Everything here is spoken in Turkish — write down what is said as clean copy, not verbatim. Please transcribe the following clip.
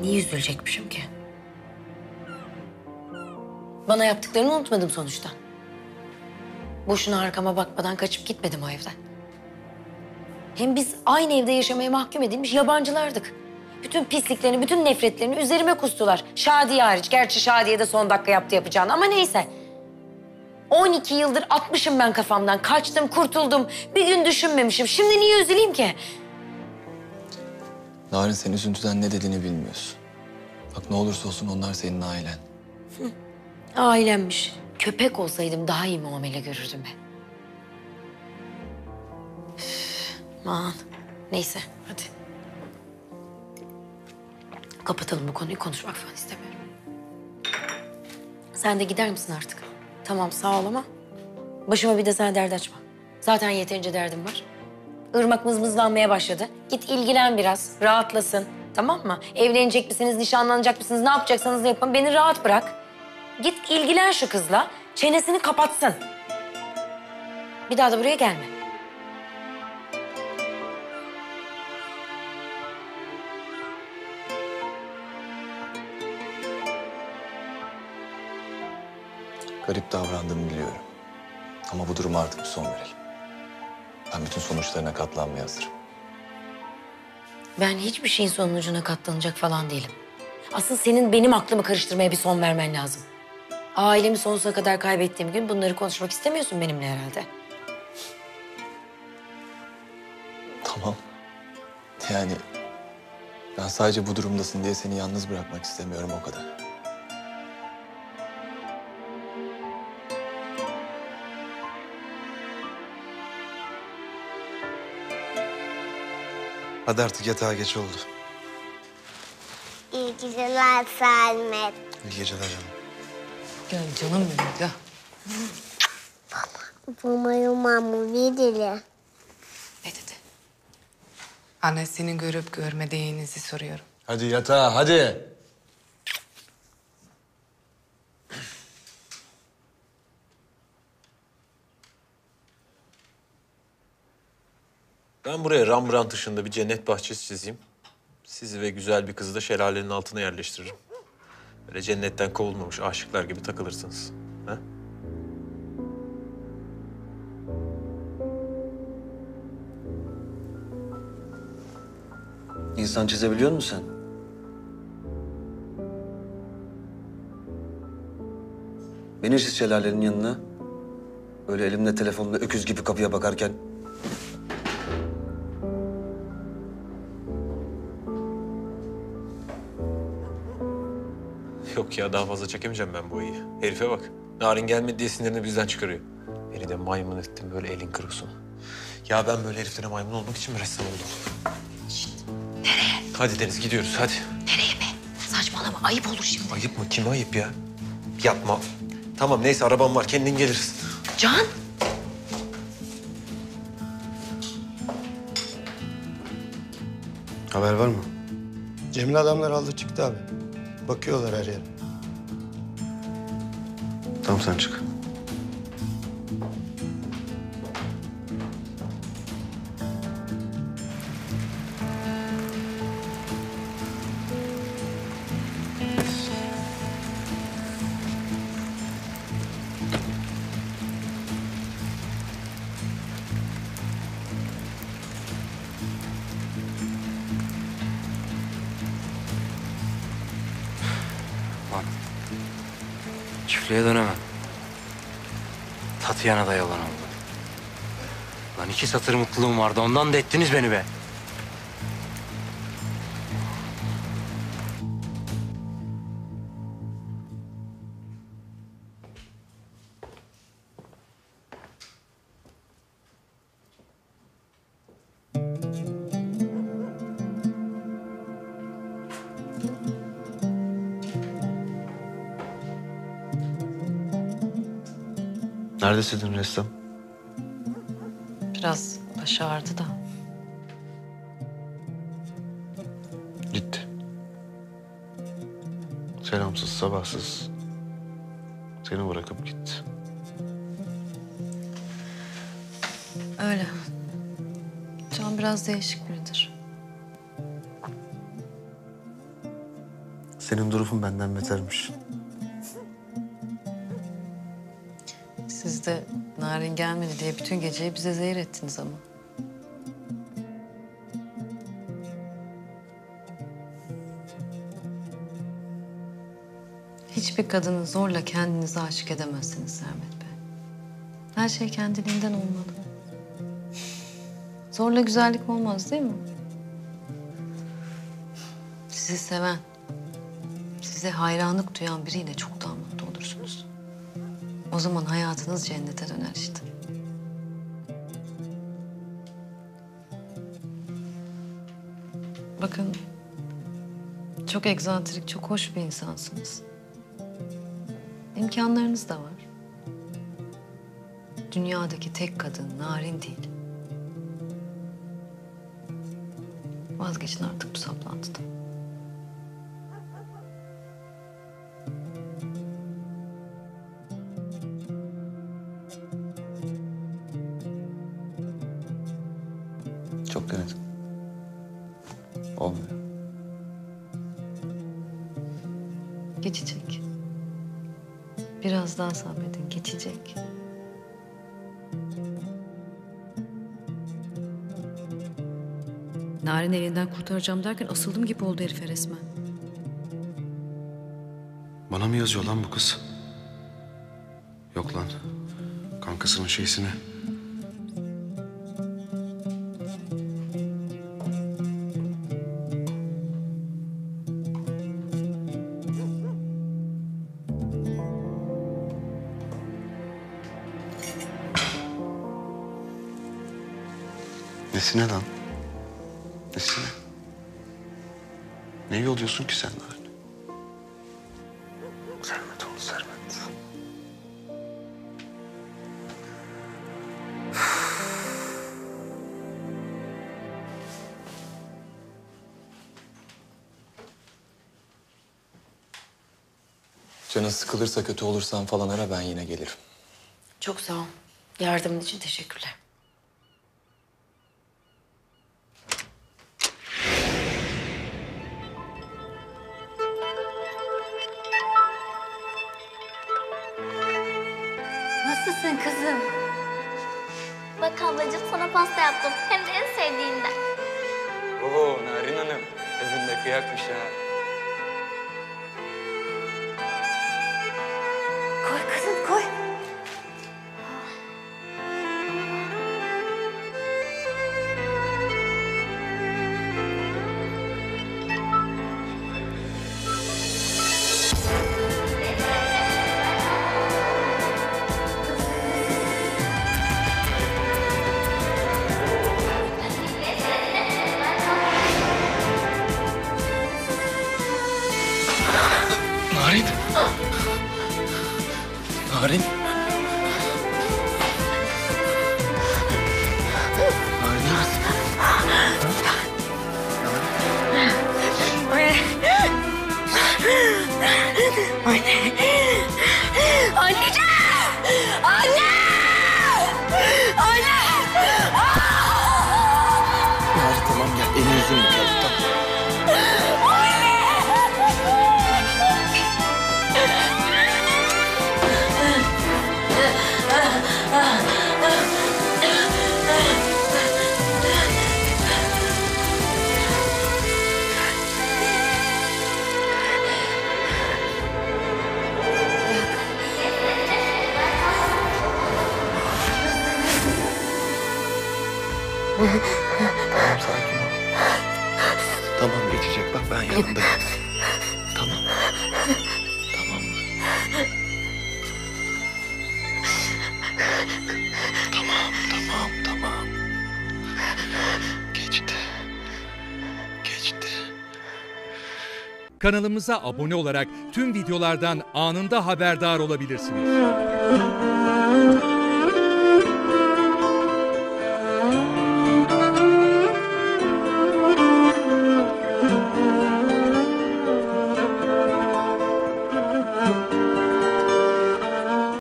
Niye üzülecekmişim ki? Bana yaptıklarını unutmadım sonuçta. Boşuna arkama bakmadan kaçıp gitmedim o evden. Hem biz aynı evde yaşamaya mahkum edilmiş yabancılardık. Bütün pisliklerini, bütün nefretlerini üzerime kustular. Şadiye hariç. Gerçi Şadiye de son dakika yaptı yapacağını ama neyse. 12 yıldır atmışım ben kafamdan. Kaçtım, kurtuldum. Bir gün düşünmemişim. Şimdi niye üzüleyim ki? Narin, sen üzüntüden ne dediğini bilmiyorsun. Bak, ne olursa olsun onlar senin ailen. Ailemmiş. Köpek olsaydım daha iyi muamele görürdüm ben. Aman. Neyse, hadi. Kapatalım bu konuyu, konuşmak falan istemiyorum. Sen de gider misin artık? Tamam, sağ ol ama başıma bir de sen dert açma. Zaten yeterince derdim var. Irmak mızmızlanmaya başladı. Git ilgilen biraz, rahatlasın. Tamam mı? Evlenecek misiniz, nişanlanacak mısınız, ne yapacaksanız yapın. Beni rahat bırak. Git ilgilen şu kızla, çenesini kapatsın. Bir daha da buraya gelme. Garip davrandığımı biliyorum. Ama bu duruma artık bir son verelim. Ben bütün sonuçlarına katlanmaya hazırım. Ben hiçbir şeyin sonucuna katlanacak falan değilim. Asıl senin benim aklımı karıştırmaya bir son vermen lazım. Ailemi sonsuza kadar kaybettiğim gün bunları konuşmak istemiyorsun benimle herhalde. Tamam. Yani ben sadece bu durumdasın diye seni yalnız bırakmak istemiyorum, o kadar. Hadi artık yatağa, geç oldu. İyi geceler Sermet. İyi geceler canım. Gel canım benim, gel. Babama yumamı vidili. Ne dedi? Annesini görüp görmediğinizi soruyorum. Hadi yatağa, hadi. Ben buraya Rembrandt ışığında bir cennet bahçesi çizeyim. Sizi ve güzel bir kızı da şelalenin altına yerleştiririm. Böyle cennetten kovulmamış aşıklar gibi takılırsınız. Ha? İnsan çizebiliyor musun sen? Beni çiz şelalenin yanına. Öyle elimde telefonla öküz gibi kapıya bakarken. Yok ya, daha fazla çekemeyeceğim ben bu ayıyı. Herife bak. Narin gelmedi diye sinirini bizden çıkarıyor. Beni de maymun ettin böyle elin kırılsın. Ya ben böyle heriflere maymun olmak için mi ressam oldum? Nereye? Hadi Deniz, gidiyoruz hadi. Nereye be? Saçmalama, ayıp olur şimdi. Ayıp mı? Kime ayıp ya? Yapma. Tamam neyse, arabam var, kendin gelirsin. Can! Haber var mı? Cemil adamlar aldı çıktı abi. Bakıyorlar her yere. Tamam, sen çık. Lan. Çiftliğe dönemem. Tatyana da yalan oldu. Lan 2 satır mutluluğum vardı. Ondan da ettiniz beni be. Neredesin ressam? Biraz başı ağrıdı da. Gitti. Selamsız, sabahsız seni bırakıp gitti. Öyle. Can biraz değişik biridir. Senin durumun benden betermiş. Siz de Narin gelmedi diye bütün geceyi bize zehir ettiniz ama. Hiçbir kadını zorla kendinize aşık edemezsiniz Sermet Bey. Her şey kendiliğinden olmalı. Zorla güzellik olmaz değil mi? Sizi seven, size hayranlık duyan biriyle çok daha mutlu olursunuz. O zaman hayatınız cennete döner işte. Bakın, çok egzantrik, çok hoş bir insansınız. İmkanlarınız da var. Dünyadaki tek kadın Narin değil. Vazgeçin artık bu saplantıdan. Çok denedim. Olmuyor. Geçecek. Biraz daha sabredin, geçecek. Narin elinden kurtaracağım derken asıldım gibi oldu herife resmen. Bana mı yazıyor lan bu kız? Yok lan. Kankasının şeysini. Nesine lan? Nesine? Ne yolluyorsun ki sen Narin? Sermet ol, Sermet. Canın sıkılırsa, kötü olursan falan ara, ben yine gelirim. Çok sağ ol. Yardımın için teşekkürler. Nasılsın kızım? Bak ablacığım sana pasta yaptım. Hem de en sevdiğinden. Oo Narin Hanım, evinde kıyakmış ha. Koy kızım, koy. Narin. Narin. Narin iyi misin? Anneciğim! Anne! Anne! Narin tamam gel, elini yüzünü yıkayalım tamam. Tamam sakin ol. Tamam geçecek, bak ben yanındayım. Tamam. Tamam mı? Tamam. Geçti. Geçti. Kanalımıza abone olarak tüm videolardan anında haberdar olabilirsiniz.